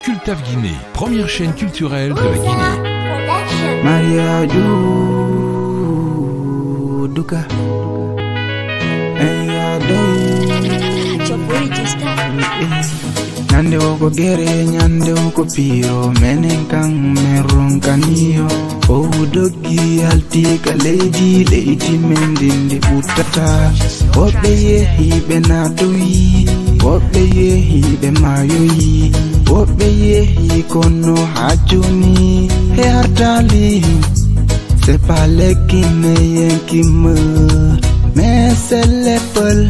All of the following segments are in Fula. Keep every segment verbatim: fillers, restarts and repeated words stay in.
Cultave Guinée, première chaîne culturelle de la Guinée. Maria du Duka Nyande woko gere, nyande woko piro, menen kang meron kaniyo. O dogi alti ka lady, lady mendinde utata. Wobe yehi benatui, wobe yehi be mayoyi, wobe yehi kono hajuni. He hartali, c'est pas les Guinéens qui meurent, mais c'est les peuples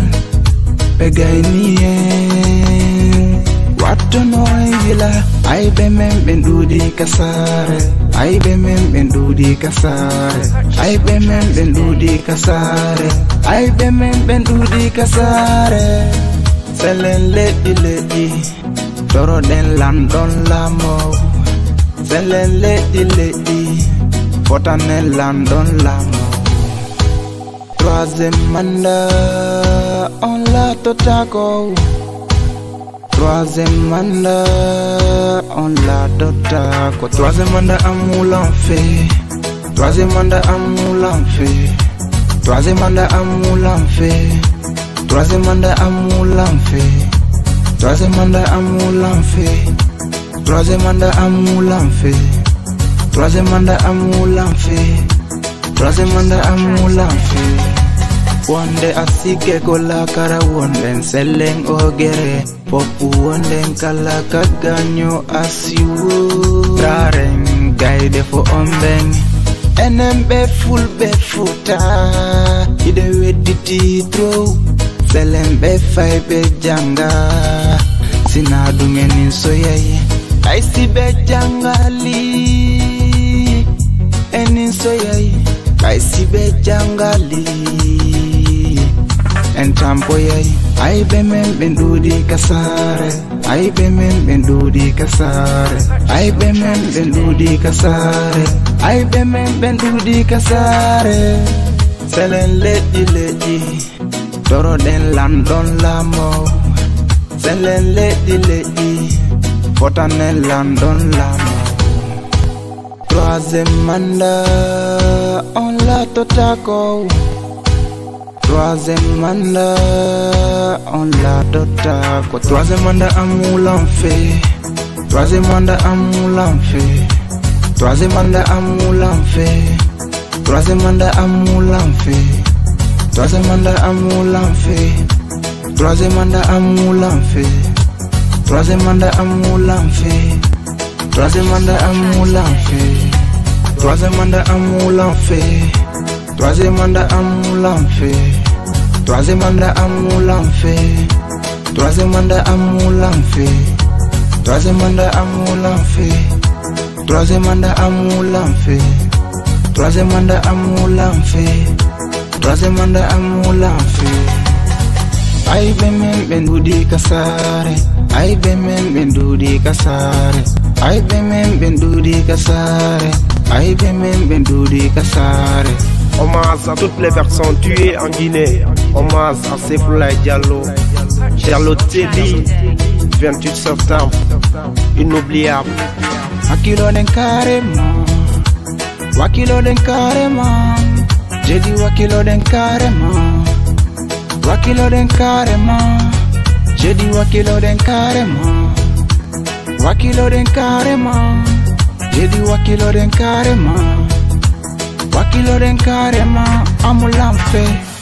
Pégaïniens. Watono gila, ay be men ben dudi kasare, ay be men ben dudi kasare, ay be men ben dudi kasare, ay be men ben dudi kasare. Selen ledi ledi, toro den landon lamo. Selen ledi ledi, fotane landon lamo. Troisième mandat, on l'a totaco. Troisième mandat, on l'a totaco. Troisième mandat, on moulin fait. Troisième mandat, on moulin fait. Troisième mandat, on moulin fait. Troisième mandat, on moulin fait. Troisième mandat, on moulin fait. Troisième mandat, on moulin fait. Troisième mandat, on moulin fait. Troisième mandat, on moulin fait. Wande asike kola kara wande seleng ogere popu wande kala kaganyo asiwo raren gaide fo ombeng enembe full be futa ide wediti throw selembe fay be janga sinadungen soyay ay sibe jangali enin soyay ay sibe jangali en tampo yay ay be men ben dudi kasare ay be men ben dudi kasare ay be men ben dudi kasare ay be men ben dudi kasare selen ledi ledi toro den landon lamo selen ledi ledi fotane landon lamo. Troisième mandat on l'a totaco. Troisième mandat, on l'a totaco. Troisième mandat, on moulin fait. Troisième mandat, on moulin fait. Troisième mandat, on moulin fait. Troisième mandat, on moulin fait. Troisième mandat, on moulin fait. Troisième mandat, on moulin fait. Troisième mandat, on moulin fait. Troisième mandat, on moulin fait. Troisième mandat, on moulin fait. Troisième mandat, on moulin fait. Troisième mandat, on moulin fait. Troisième mandat, on moulin fait. Troisième mandat, on moulin fait. Troisième mandat, on moulin fait. Troisième mandat, on moulin fait. Troisième mandat, on moulin fait. Ay be men ben dudi kasare. Ay be men ben dudi kasare. Ay be men ben dudi kasare. Ay be men ben dudi kasare. Hommage à toutes les personnes tuées en Guinée. Hommage à Sefoulaye Diallo. Diallo Teli, vingt-huit septembre. Inoubliable. Wakilo den carrément. Wakilo den carrément. J'ai dit wakilo den carrément. Wakilo den carrément. J'ai dit wakilo den carrément. Wakilo den carrément. J'ai dit wakilo den carrément. Wakilo den carrément, amulan fait.